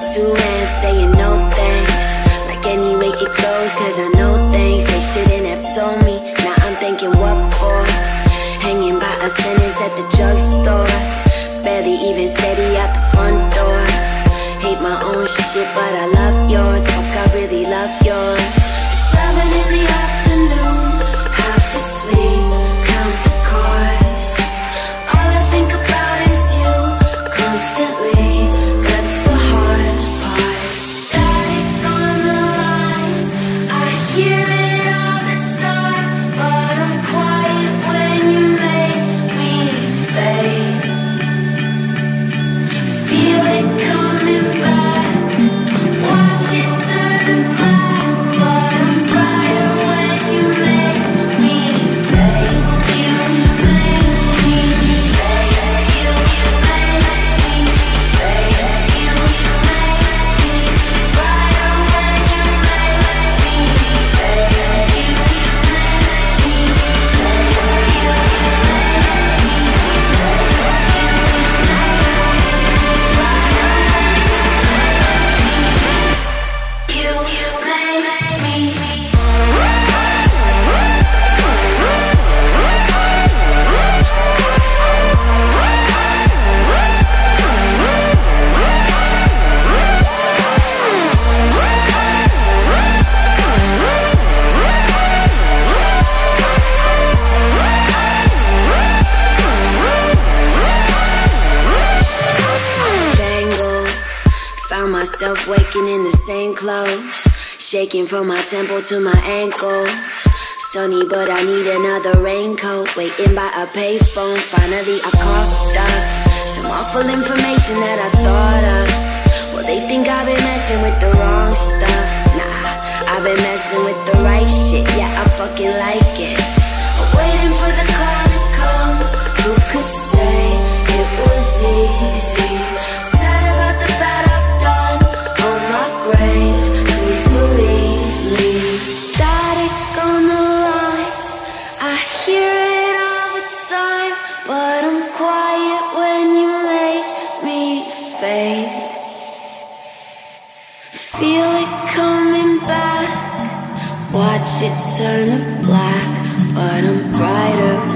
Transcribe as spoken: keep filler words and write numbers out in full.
two hands saying no thanks. Like anyway it goes, cause I know things they shouldn't have told me. Now I'm thinking what for? Hanging by a sentence at the drugstore. Barely even steady out the front door. Hate my own shit but I love yours. Fuck, I really love yours. Seven in the afternoon, half asleep, count the cars. All I think about is you constantly. That's the hard part. Static on the line, I hear it all the time, but I'm quiet when you make me fade. Feel it coming back, watch it turn black, but I'm brighter when you make me fade. You make me fade. You make me fade. You make me brighter when you make me fade. You make me fade. You make me You make me. Tangled, found myself waking in the same clothes, shaking from my temple to my ankles. Sunny, but I need another raincoat. Waiting by a payphone, finally I coughed up some awful information that I thought of. Well, they think I've been messing with the wrong stuff. Nah, I've been messing with the right shit. Yeah, I fucking like it. I'm waiting for the call to come. Who could say it was easy? Sad about the bad I've done on my grave. Please believe me. Static on the line, I hear it all the time, but I'm quiet when you make me fade. Feel it coming back, watch it turn to black, but I'm brighter